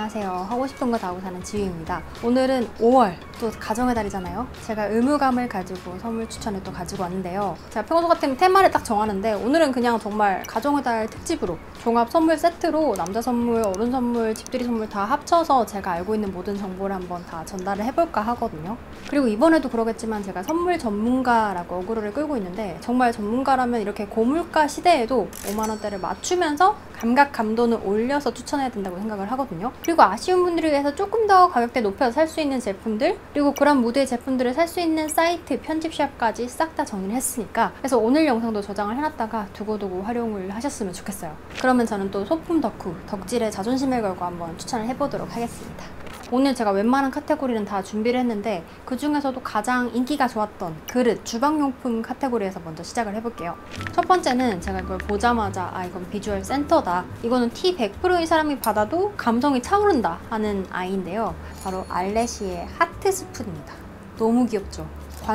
안녕하세요. 하고 싶은 거 다 하고 사는 지유입니다. 오늘은 5월 또 가정의 달이잖아요. 제가 의무감을 가지고 선물 추천을 또 가지고 왔는데요. 제가 평소 같으면 테마를 딱 정하는데 오늘은 그냥 정말 가정의 달 특집으로 종합 선물 세트로 남자 선물, 어른 선물, 집들이 선물 다 합쳐서 제가 알고 있는 모든 정보를 한번 다 전달을 해볼까 하거든요. 그리고 이번에도 그러겠지만 제가 선물 전문가라고 어그로를 끌고 있는데 정말 전문가라면 이렇게 고물가 시대에도 5만원대를 맞추면서 감각 감도는 올려서 추천해야 된다고 생각을 하거든요. 그리고 아쉬운 분들을 위해서 조금 더 가격대 높여서 살 수 있는 제품들, 그리고 그런 무드의 제품들을 살 수 있는 사이트, 편집샵까지 싹 다 정리를 했으니까, 그래서 오늘 영상도 저장을 해놨다가 두고두고 활용을 하셨으면 좋겠어요. 그러면 저는 또 소품 덕후, 덕질의 자존심을 걸고 한번 추천을 해보도록 하겠습니다. 오늘 제가 웬만한 카테고리는 다 준비를 했는데 그 중에서도 가장 인기가 좋았던 그릇, 주방용품 카테고리에서 먼저 시작을 해볼게요. 첫 번째는 제가 이걸 보자마자 이건 비주얼 센터다, 이거는 티 100%인 사람이 받아도 감성이 차오른다 하는 아이인데요. 바로 알레시의 하트 스푼입니다. 너무 귀엽죠?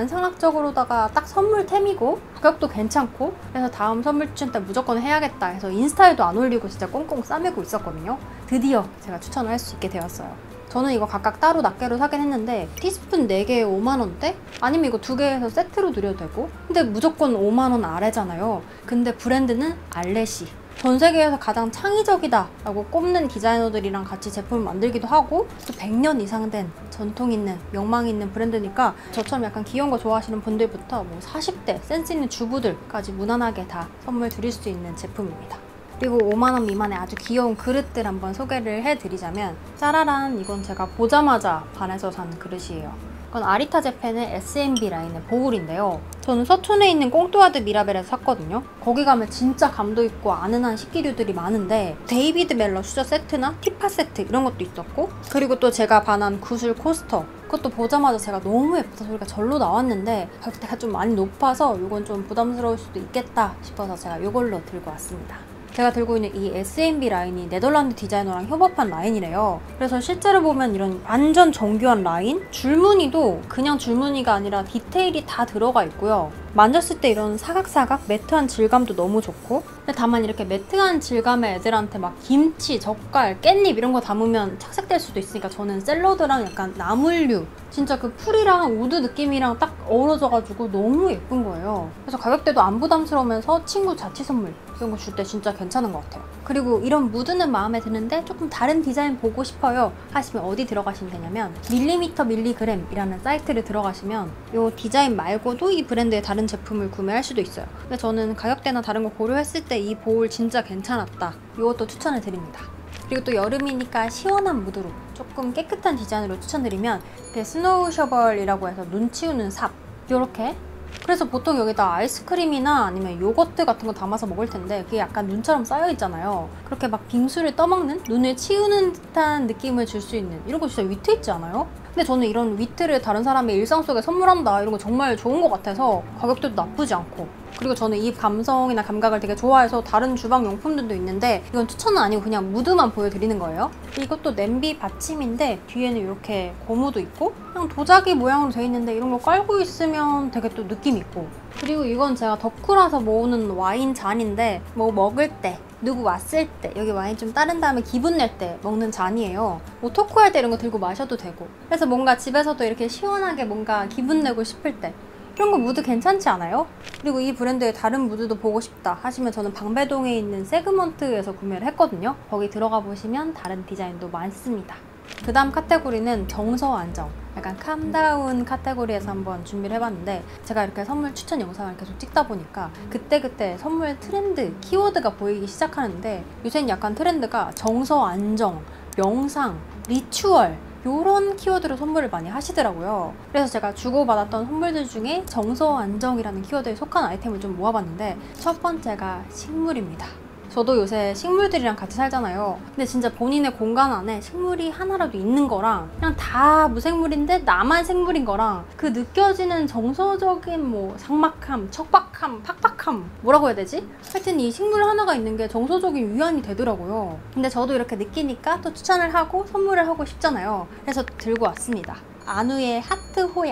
관상학적으로다가 딱 선물템이고 가격도 괜찮고, 그래서 다음 선물 추천 때 무조건 해야겠다 해서 인스타에도 안 올리고 진짜 꽁꽁 싸매고 있었거든요. 드디어 제가 추천을 할 수 있게 되었어요. 저는 이거 각각 따로 낱개로 사긴 했는데 티스푼 4개에 5만원대? 아니면 이거 2개에서 세트로 드려도 되고, 근데 무조건 5만원 아래잖아요. 근데 브랜드는 알레시, 전 세계에서 가장 창의적이다 라고 꼽는 디자이너들이랑 같이 제품을 만들기도 하고, 또 100년 이상 된 전통 있는 명망 있는 브랜드니까 저처럼 약간 귀여운 거 좋아하시는 분들부터 뭐 40대 센스 있는 주부들까지 무난하게 다 선물 드릴 수 있는 제품입니다. 그리고 5만원 미만의 아주 귀여운 그릇들 한번 소개를 해드리자면, 짜라란, 이건 제가 보자마자 반해서 산 그릇이에요. 이건 아리타 재팬의 SMB 라인의 보울인데요. 저는 서촌에 있는 꽁뚜아드 미라벨에서 샀거든요. 거기 가면 진짜 감도 있고 아는한 식기류들이 많은데 데이비드 멜러 수저 세트나 티파 세트 이런 것도 있었고, 그리고 또 제가 반한 구슬 코스터, 그것도 보자마자 제가 너무 예쁘다 소리가 절로 나왔는데 가격대가 좀 많이 높아서 이건 좀 부담스러울 수도 있겠다 싶어서 제가 이걸로 들고 왔습니다. 제가 들고 있는 이 SMB 라인이 네덜란드 디자이너랑 협업한 라인이래요. 그래서 실제로 보면 이런 완전 정교한 라인? 줄무늬도 그냥 줄무늬가 아니라 디테일이 다 들어가 있고요. 만졌을 때 이런 사각사각 매트한 질감도 너무 좋고, 근데 다만 이렇게 매트한 질감의 애들한테 막 김치, 젓갈, 깻잎 이런 거 담으면 착색될 수도 있으니까 저는 샐러드랑 약간 나물류, 진짜 그 풀이랑 우드 느낌이랑 딱 어우러져가지고 너무 예쁜 거예요. 그래서 가격대도 안 부담스러우면서 친구 자취 선물 이런 거 줄 때 진짜 괜찮은 것 같아요. 그리고 이런 무드는 마음에 드는데 조금 다른 디자인 보고 싶어요 하시면 어디 들어가시면 되냐면 밀리미터 밀리그램이라는 사이트를 들어가시면 이 디자인 말고도 이 브랜드의 다른 제품을 구매할 수도 있어요. 근데 저는 가격대나 다른 거 고려했을 때 이 보울 진짜 괜찮았다, 이것도 추천을 드립니다. 그리고 또 여름이니까 시원한 무드로 조금 깨끗한 디자인으로 추천드리면 스노우 셔벌이라고 해서 눈 치우는 삽, 요렇게. 그래서 보통 여기다 아이스크림이나 아니면 요거트 같은 거 담아서 먹을 텐데 그게 약간 눈처럼 쌓여 있잖아요. 그렇게 막 빙수를 떠먹는, 눈을 치우는 듯한 느낌을 줄 수 있는, 이런 거 진짜 위트 있지 않아요? 근데 저는 이런 위트를 다른 사람의 일상 속에 선물한다, 이런 거 정말 좋은 것 같아서 가격대도 나쁘지 않고, 그리고 저는 이 감성이나 감각을 되게 좋아해서 다른 주방 용품들도 있는데 이건 추천은 아니고 그냥 무드만 보여드리는 거예요. 이것도 냄비 받침인데 뒤에는 이렇게 고무도 있고 그냥 도자기 모양으로 돼 있는데 이런 거 깔고 있으면 되게 또 느낌 있고, 그리고 이건 제가 덕후라서 모으는 와인 잔인데 뭐 먹을 때, 누구 왔을 때, 여기 와인 좀 따른 다음에 기분 낼 때 먹는 잔이에요. 뭐 토크할 때 이런 거 들고 마셔도 되고, 그래서 뭔가 집에서도 이렇게 시원하게 뭔가 기분 내고 싶을 때 이런 거 무드 괜찮지 않아요? 그리고 이 브랜드의 다른 무드도 보고 싶다 하시면 저는 방배동에 있는 세그먼트에서 구매를 했거든요. 거기 들어가 보시면 다른 디자인도 많습니다. 그 다음 카테고리는 정서 안정, 약간 캄다운 카테고리에서 한번 준비를 해봤는데, 제가 이렇게 선물 추천 영상을 계속 찍다 보니까 그때그때 선물 트렌드, 키워드가 보이기 시작하는데 요새는 약간 트렌드가 정서 안정, 명상, 리추얼 요런 키워드로 선물을 많이 하시더라고요. 그래서 제가 주고받았던 선물들 중에 정서 안정이라는 키워드에 속한 아이템을 좀 모아봤는데 첫 번째가 식물입니다. 저도 요새 식물들이랑 같이 살잖아요. 근데 진짜 본인의 공간 안에 식물이 하나라도 있는 거랑 그냥 다 무생물인데 나만 생물인 거랑 그 느껴지는 정서적인 뭐 삭막함, 척박함, 팍팍함, 뭐라고 해야 되지? 하여튼 이 식물 하나가 있는 게 정서적인 위안이 되더라고요. 근데 저도 이렇게 느끼니까 또 추천을 하고 선물을 하고 싶잖아요. 그래서 들고 왔습니다. 아누의 하트 호야.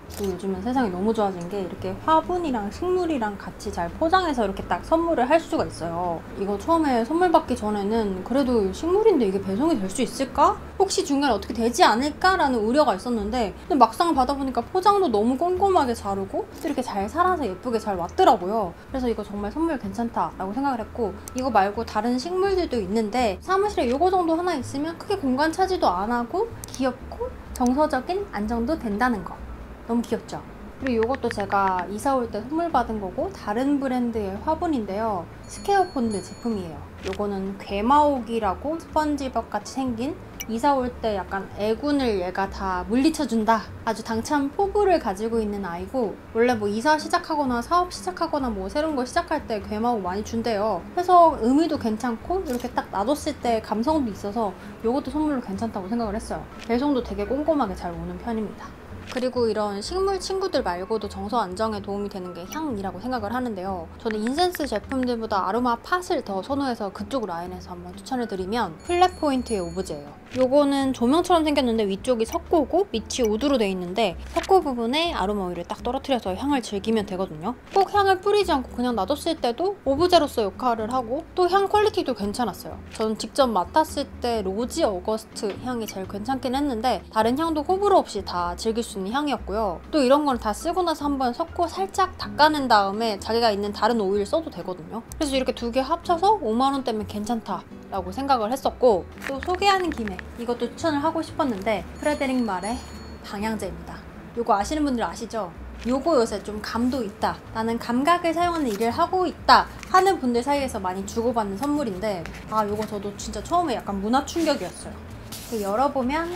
또 요즘은 세상이 너무 좋아진 게 이렇게 화분이랑 식물이랑 같이 잘 포장해서 이렇게 딱 선물을 할 수가 있어요. 이거 처음에 선물 받기 전에는 그래도 식물인데 이게 배송이 될 수 있을까? 혹시 중간에 어떻게 되지 않을까라는 우려가 있었는데 근데 막상 받아보니까 포장도 너무 꼼꼼하게 잘 오고 또 이렇게 잘 살아서 예쁘게 잘 왔더라고요. 그래서 이거 정말 선물 괜찮다라고 생각을 했고, 이거 말고 다른 식물들도 있는데 사무실에 이거 정도 하나 있으면 크게 공간 차지도 안 하고 귀엽고 정서적인 안정도 된다는 거. 너무 귀엽죠? 그리고 이것도 제가 이사 올 때 선물 받은 거고 다른 브랜드의 화분인데요. 스퀘어 폰드 제품이에요. 요거는 괴마옥이라고 스펀지밥 같이 생긴, 이사 올 때 약간 애군을 얘가 다 물리쳐준다, 아주 당찬 포부를 가지고 있는 아이고, 원래 뭐 이사 시작하거나 사업 시작하거나 뭐 새로운 거 시작할 때 괴마옥 많이 준대요. 그래서 의미도 괜찮고 이렇게 딱 놔뒀을 때 감성도 있어서 요것도 선물로 괜찮다고 생각을 했어요. 배송도 되게 꼼꼼하게 잘 오는 편입니다. 그리고 이런 식물 친구들 말고도 정서 안정에 도움이 되는 게 향이라고 생각을 하는데요. 저는 인센스 제품들보다 아로마 팟을 더 선호해서 그쪽 라인에서 한번 추천을 드리면 플랫 포인트의 오브제예요. 요거는 조명처럼 생겼는데 위쪽이 석고고 밑이 우드로 되어 있는데, 석고 부분에 아로마 오일을 딱 떨어뜨려서 향을 즐기면 되거든요. 꼭 향을 뿌리지 않고 그냥 놔뒀을 때도 오브제로서 역할을 하고 또 향 퀄리티도 괜찮았어요. 저는 직접 맡았을 때 로지 어거스트 향이 제일 괜찮긴 했는데 다른 향도 호불호 없이 다 즐길 수 있는 향이었고요. 또 이런 건 다 쓰고 나서 한번 섞고 살짝 닦아낸 다음에 자기가 있는 다른 오일 써도 되거든요. 그래서 이렇게 두 개 합쳐서 5만원대면 괜찮다 라고 생각을 했었고, 또 소개하는 김에 이것도 추천을 하고 싶었는데 프레데릭 말의 방향제입니다. 요거 아시는 분들 아시죠? 요거 요새 좀 감도 있다, 나는 감각을 사용하는 일을 하고 있다 하는 분들 사이에서 많이 주고받는 선물인데, 요거 저도 진짜 처음에 약간 문화 충격이었어요. 열어보면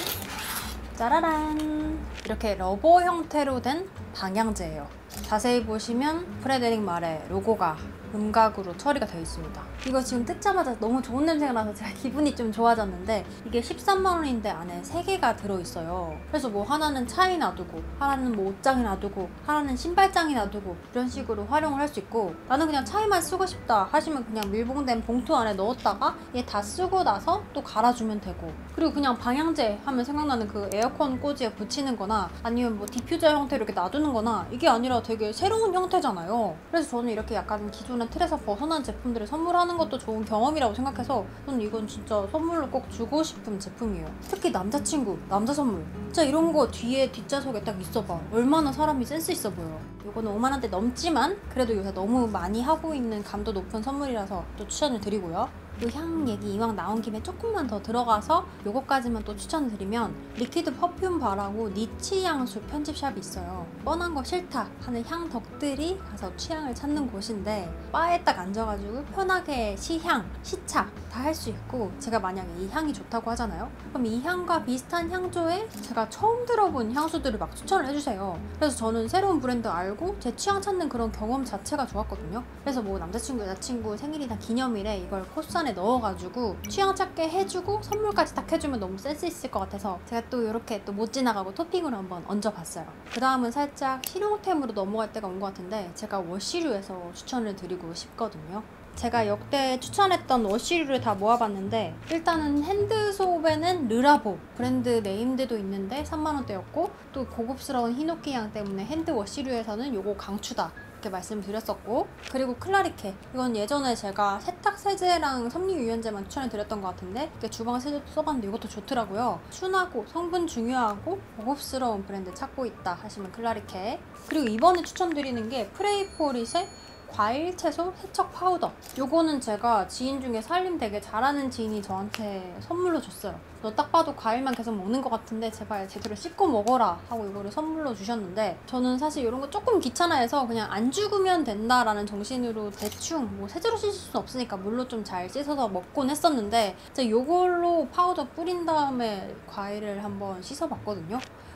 짜라란, 이렇게 러버 형태로 된 방향제예요. 자세히 보시면 프레데릭 말의 로고가 음각으로 처리가 되어 있습니다. 이거 지금 뜯자마자 너무 좋은 냄새가 나서 제가 기분이 좀 좋아졌는데, 이게 13만원인데 안에 3개가 들어있어요. 그래서 뭐 하나는 차에 놔두고, 하나는 뭐 옷장에 놔두고, 하나는 신발장에 놔두고 이런 식으로 활용을 할 수 있고, 나는 그냥 차에만 쓰고 싶다 하시면 그냥 밀봉된 봉투 안에 넣었다가 얘 다 쓰고 나서 또 갈아주면 되고, 그리고 그냥 방향제 하면 생각나는 그 에어컨 꽂이에 붙이는 거나 아니면 뭐 디퓨저 형태로 이렇게 놔두는 거나, 이게 아니라 되게 새로운 형태잖아요. 그래서 저는 이렇게 약간 기존의 틀에서 벗어난 제품들을 선물하는 것도 좋은 경험이라고 생각해서 저는 이건 진짜 선물로 꼭 주고 싶은 제품이에요. 특히 남자친구, 남자 선물, 진짜 이런 거 뒤에 뒷좌석에 딱 있어봐. 얼마나 사람이 센스 있어 보여. 이거는 5만원대 넘지만 그래도 요새 너무 많이 하고 있는 감도 높은 선물이라서 또 추천을 드리고요. 이 향 얘기 이왕 나온 김에 조금만 더 들어가서 요거까지만 또 추천을 드리면, 리퀴드 퍼퓸 바라고 니치 향수 편집샵이 있어요. 뻔한 거 싫다 하는 향 덕들이 가서 취향을 찾는 곳인데, 바에 딱 앉아가지고 편하게 시향, 시차 다 할 수 있고, 제가 만약에 이 향이 좋다고 하잖아요. 그럼 이 향과 비슷한 향조에 제가 처음 들어본 향수들을 막 추천을 해주세요. 그래서 저는 새로운 브랜드 알고 제 취향 찾는 그런 경험 자체가 좋았거든요. 그래서 뭐 남자친구, 여자친구 생일이나 기념일에 이걸 코스 안에 넣어가지고 취향 찾게 해주고 선물까지 딱 해주면 너무 센스 있을 것 같아서 제가 또 이렇게 또 못 지나가고 토핑으로 한번 얹어봤어요. 그 다음은 살짝 실용템으로 넘어갈 때가 온 것 같은데, 제가 워시류에서 추천을 드리고 싶거든요. 제가 역대 추천했던 워시류를 다 모아봤는데, 일단은 핸드소업에는 르라보 브랜드 네임드도 있는데 3만원대였고, 또 고급스러운 히노키 향 때문에 핸드 워시류에서는 요거 강추다 이렇게 말씀드렸었고, 그리고 클라리케, 이건 예전에 제가 세탁 세제랑 섬유 유연제만 추천해 드렸던 것 같은데 주방 세제도 써봤는데 이것도 좋더라고요. 순하고 성분 중요하고 고급스러운 브랜드 찾고 있다 하시면 클라리케. 그리고 이번에 추천드리는 게 프레이포릿의 과일 채소 세척 파우더. 요거는 제가 지인 중에 살림 되게 잘하는 지인이 저한테 선물로 줬어요. 너 딱 봐도 과일만 계속 먹는 것 같은데 제발 제대로 씻고 먹어라 하고 이거를 선물로 주셨는데, 저는 사실 이런 거 조금 귀찮아해서 그냥 안 죽으면 된다라는 정신으로 대충 뭐 세제로 씻을 수는 없으니까 물로 좀 잘 씻어서 먹곤 했었는데, 제가 요걸로 파우더 뿌린 다음에 과일을 한번 씻어봤거든요.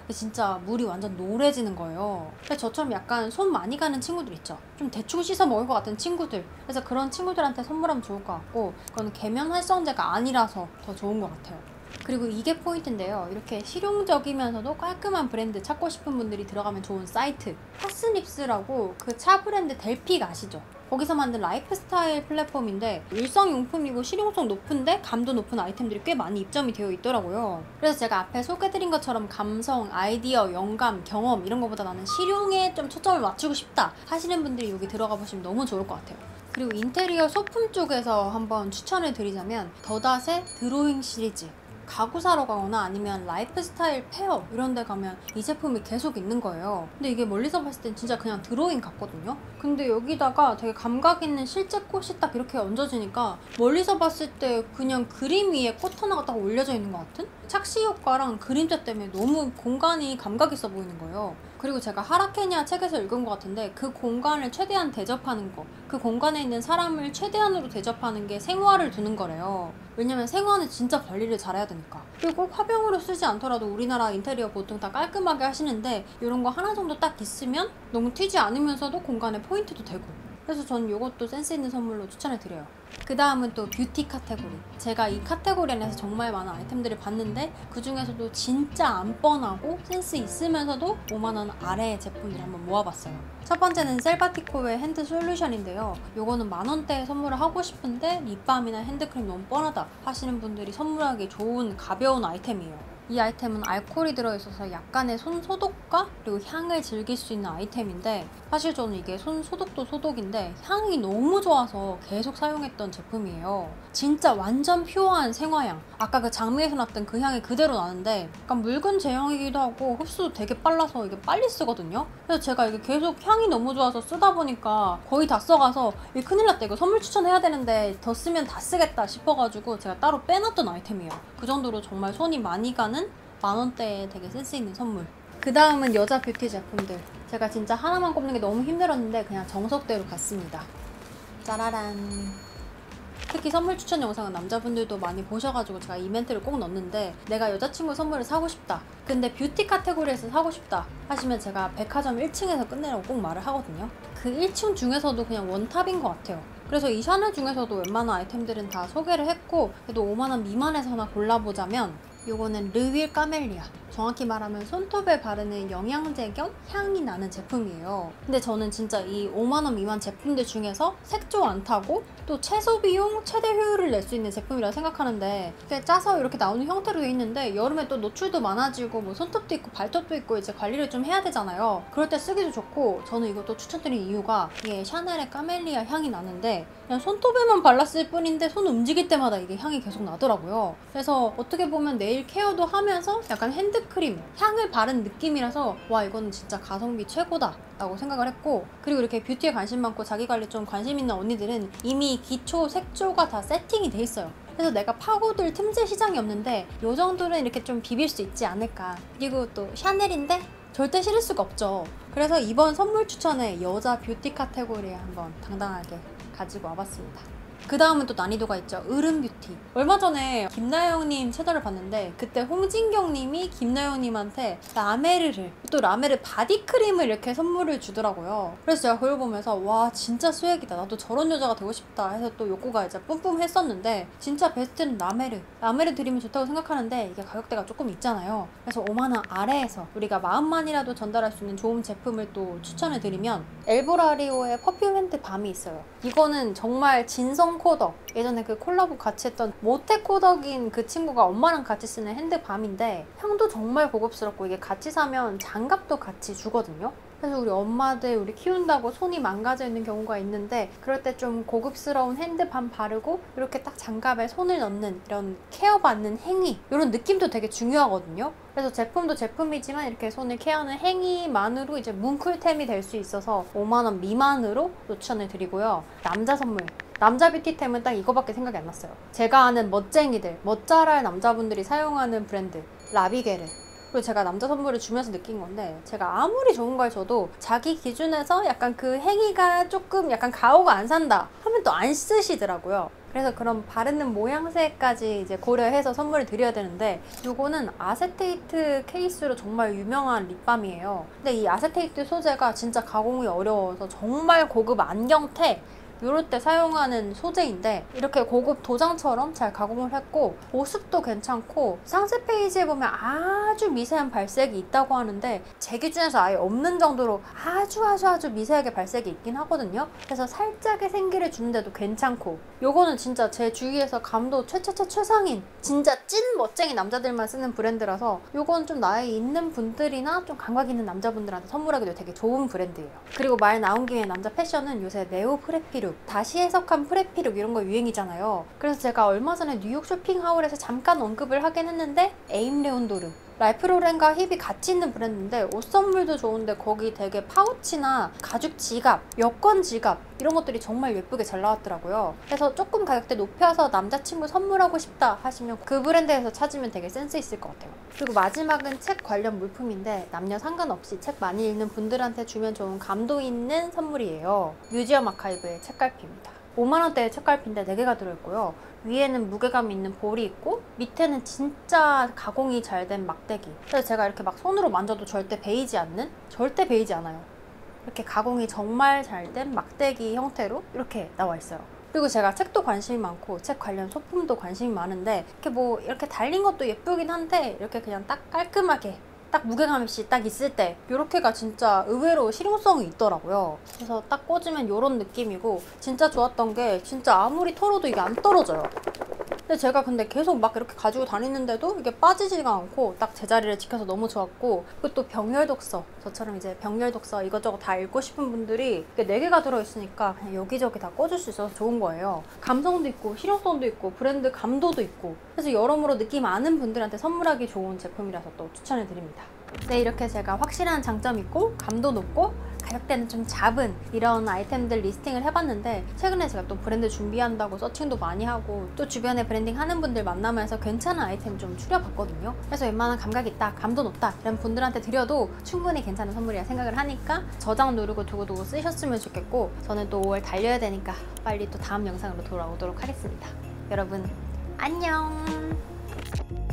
진짜 물이 완전 노래지는 거예요. 그래서 저처럼 약간 손 많이 가는 친구들 있죠, 좀 대충 씻어 먹을 것 같은 친구들, 그래서 그런 친구들한테 선물하면 좋을 것 같고, 그건 계면 활성제가 아니라서 더 좋은 것 같아요. 그리고 이게 포인트인데요. 이렇게 실용적이면서도 깔끔한 브랜드 찾고 싶은 분들이 들어가면 좋은 사이트, 파스닙스라고 그 차 브랜드 델픽 아시죠? 거기서 만든 라이프스타일 플랫폼인데 일상용품이고 실용성 높은데 감도 높은 아이템들이 꽤 많이 입점이 되어 있더라고요. 그래서 제가 앞에 소개드린 것처럼 감성, 아이디어, 영감, 경험 이런 것보다 나는 실용에 좀 초점을 맞추고 싶다 하시는 분들이 여기 들어가 보시면 너무 좋을 것 같아요. 그리고 인테리어 소품 쪽에서 한번 추천을 드리자면 더닷의 드로잉 시리즈, 가구 사러 가거나 아니면 라이프스타일 페어 이런 데 가면 이 제품이 계속 있는 거예요. 근데 이게 멀리서 봤을 땐 진짜 그냥 드로잉 같거든요. 근데 여기다가 되게 감각 있는 실제 꽃이 딱 이렇게 얹어지니까 멀리서 봤을 때 그냥 그림 위에 꽃 하나가 딱 올려져 있는 것 같은? 착시 효과랑 그림자 때문에 너무 공간이 감각 있어 보이는 거예요. 그리고 제가 하라케냐 책에서 읽은 것 같은데 그 공간을 최대한 대접하는 거, 그 공간에 있는 사람을 최대한으로 대접하는 게 생화를 두는 거래요. 왜냐면 생화는 진짜 관리를 잘해야 되니까. 그리고 꼭 화병으로 쓰지 않더라도 우리나라 인테리어 보통 다 깔끔하게 하시는데 이런 거 하나 정도 딱 있으면 너무 튀지 않으면서도 공간에 포인트도 되고, 그래서 저는 이것도 센스 있는 선물로 추천해 드려요. 그 다음은 또 뷰티 카테고리. 제가 이 카테고리 안에서 정말 많은 아이템들을 봤는데 그 중에서도 진짜 안 뻔하고 센스 있으면서도 5만원 아래의 제품들을 한번 모아봤어요. 첫 번째는 셀바티코의 핸드 솔루션인데요. 요거는 만원대에 선물을 하고 싶은데 립밤이나 핸드크림 너무 뻔하다 하시는 분들이 선물하기 좋은 가벼운 아이템이에요. 이 아이템은 알코올이 들어있어서 약간의 손 소독과 그리고 향을 즐길 수 있는 아이템인데, 사실 저는 이게 손 소독도 소독인데 향이 너무 좋아서 계속 사용했던 제품이에요. 진짜 완전 퓨어한 생화향, 아까 그 장미에서 났던 그 향이 그대로 나는데 약간 묽은 제형이기도 하고 흡수도 되게 빨라서 이게 빨리 쓰거든요. 그래서 제가 이게 계속 향이 너무 좋아서 쓰다 보니까 거의 다 써가서 이거 큰일 났다, 이거 선물 추천해야 되는데 더 쓰면 다 쓰겠다 싶어가지고 제가 따로 빼놨던 아이템이에요. 그 정도로 정말 손이 많이 가는 만원대에 되게 센스 있는 선물. 그 다음은 여자 뷰티 제품들. 제가 진짜 하나만 꼽는 게 너무 힘들었는데 그냥 정석대로 갔습니다. 짜라란. 특히 선물 추천 영상은 남자분들도 많이 보셔가지고 제가 이벤트를 꼭 넣는데, 내가 여자친구 선물을 사고 싶다, 근데 뷰티 카테고리에서 사고 싶다 하시면 제가 백화점 1층에서 끝내라고 꼭 말을 하거든요. 그 1층 중에서도 그냥 원탑인 것 같아요. 그래서 이 샤넬 중에서도 웬만한 아이템들은 다 소개를 했고, 그래도 5만원 미만에서 하나 골라보자면 요거는 르윌 까멜리아. 정확히 말하면 손톱에 바르는 영양제 겸 향이 나는 제품이에요. 근데 저는 진짜 이 5만원 미만 제품들 중에서 색조 안 타고 또 최소 비용 최대 효율을 낼 수 있는 제품이라고 생각하는데, 이렇게 짜서 이렇게 나오는 형태로 돼 있는데 여름에 또 노출도 많아지고 뭐 손톱도 있고 발톱도 있고 이제 관리를 좀 해야 되잖아요. 그럴 때 쓰기도 좋고, 저는 이것도 추천드린 이유가 이게 샤넬의 까멜리아 향이 나는데 그냥 손톱에만 발랐을 뿐인데 손 움직일 때마다 이게 향이 계속 나더라고요. 그래서 어떻게 보면 네일 케어도 하면서 약간 핸드크림 향을 바른 느낌이라서 와, 이거는 진짜 가성비 최고다 라고 생각을 했고, 그리고 이렇게 뷰티에 관심 많고 자기 관리 좀 관심 있는 언니들은 이미 기초 색조가 다 세팅이 돼 있어요. 그래서 내가 파고들 틈새 시장이 없는데 요 정도는 이렇게 좀 비빌 수 있지 않을까. 그리고 또 샤넬인데 절대 싫을 수가 없죠. 그래서 이번 선물 추천에 여자 뷰티 카테고리에 한번 당당하게 가지고 와봤습니다. 그 다음은 또 난이도가 있죠. 으름뷰티. 얼마 전에 김나영님 채널을 봤는데 그때 홍진경님이 김나영님한테 라메르를, 또 라메르 바디크림을 이렇게 선물을 주더라고요. 그래서 제가 그걸 보면서 와, 진짜 스웩이다, 나도 저런 여자가 되고 싶다 해서 또 욕구가 이제 뿜뿜 했었는데, 진짜 베스트는 라메르 드리면 좋다고 생각하는데 이게 가격대가 조금 있잖아요. 그래서 5만원 아래에서 우리가 마음만이라도 전달할 수 있는 좋은 제품을 또 추천을 드리면 엘보라리오의 퍼퓸 핸드 밤이 있어요. 이거는 정말 진성 코덕, 예전에 그 콜라보 같이 했던 모태 코덕인 그 친구가 엄마랑 같이 쓰는 핸드밤인데 향도 정말 고급스럽고 이게 같이 사면 장갑도 같이 주거든요. 그래서 우리 엄마들 우리 키운다고 손이 망가져 있는 경우가 있는데 그럴 때 좀 고급스러운 핸드밤 바르고 이렇게 딱 장갑에 손을 넣는 이런 케어받는 행위, 이런 느낌도 되게 중요하거든요. 그래서 제품도 제품이지만 이렇게 손을 케어하는 행위만으로 이제 뭉클템이 될 수 있어서 5만원 미만으로 추천을 드리고요. 남자 선물, 남자 뷰티템은 딱 이거밖에 생각이 안 났어요. 제가 아는 멋쟁이들, 멋잘할 남자분들이 사용하는 브랜드 라비게르. 그리고 제가 남자 선물을 주면서 느낀 건데, 제가 아무리 좋은 걸 줘도 자기 기준에서 약간 그 행위가 조금 약간 가오가 안 산다 하면 또 안 쓰시더라고요. 그래서 그런 바르는 모양새까지 이제 고려해서 선물을 드려야 되는데, 이거는 아세테이트 케이스로 정말 유명한 립밤이에요. 근데 이 아세테이트 소재가 진짜 가공이 어려워서 정말 고급 안경테 이럴 때 사용하는 소재인데 이렇게 고급 도장처럼 잘 가공을 했고 보습도 괜찮고 상세 페이지에 보면 아주 미세한 발색이 있다고 하는데 제 기준에서 아예 없는 정도로 아주 미세하게 발색이 있긴 하거든요. 그래서 살짝의 생기를 주는데도 괜찮고 요거는 진짜 제 주위에서 감도 최상인 진짜 찐 멋쟁이 남자들만 쓰는 브랜드라서 요건 좀 나이 있는 분들이나 좀 감각 있는 남자분들한테 선물하기도 되게 좋은 브랜드예요. 그리고 말 나온 김에 남자 패션은 요새 네오 프레피룩, 다시 해석한 프레피룩 이런 거 유행이잖아요. 그래서 제가 얼마 전에 뉴욕 쇼핑하울에서 잠깐 언급을 하긴 했는데 에임 레온도르 랄프 로렌과 힙이 같이 있는 브랜드인데 옷 선물도 좋은데 거기 되게 파우치나 가죽 지갑, 여권 지갑 이런 것들이 정말 예쁘게 잘 나왔더라고요. 그래서 조금 가격대 높여서 남자친구 선물하고 싶다 하시면 그 브랜드에서 찾으면 되게 센스 있을 것 같아요. 그리고 마지막은 책 관련 물품인데 남녀 상관없이 책 많이 읽는 분들한테 주면 좋은 감도 있는 선물이에요. 뮤지엄 아카이브의 책갈피입니다. 5만원대의 책갈피인데 4개가 들어있고요. 위에는 무게감 있는 볼이 있고 밑에는 진짜 가공이 잘 된 막대기. 그래서 제가 이렇게 막 손으로 만져도 절대 베이지 않아요. 이렇게 가공이 정말 잘 된 막대기 형태로 이렇게 나와 있어요. 그리고 제가 책도 관심이 많고 책 관련 소품도 관심이 많은데 이렇게 달린 것도 예쁘긴 한데 이렇게 그냥 딱 깔끔하게 딱 무게감 없이 딱 있을 때 이렇게가 진짜 의외로 실용성이 있더라고요. 그래서 딱 꽂으면 이런 느낌이고 진짜 좋았던 게 진짜 아무리 털어도 이게 안 떨어져요. 근데 제가 계속 막 이렇게 가지고 다니는데도 이게 빠지지가 않고 딱 제자리를 지켜서 너무 좋았고 그리고 또 병렬 독서 저처럼 이제 병렬 독서 이것저것 다 읽고 싶은 분들이 이게 4개가 들어있으니까 그냥 여기저기 다 꽂을 수 있어서 좋은 거예요. 감성도 있고 실용성도 있고 브랜드 감도도 있고 그래서 여러모로 느낌 아는 분들한테 선물하기 좋은 제품이라서 또 추천해 드립니다. 네, 이렇게 제가 확실한 장점 있고 감도 높고 가격대는 좀 잡은 이런 아이템들 리스팅을 해봤는데 최근에 제가 또 브랜드 준비한다고 서칭도 많이 하고 또 주변에 브랜딩 하는 분들 만나면서 괜찮은 아이템 좀 추려봤거든요. 그래서 웬만한 감각 있다, 감도 높다 이런 분들한테 드려도 충분히 괜찮은 선물이라 생각을 하니까 저장 누르고 두고두고 쓰셨으면 좋겠고 저는 또 5월 달려야 되니까 빨리 또 다음 영상으로 돌아오도록 하겠습니다. 여러분 안녕.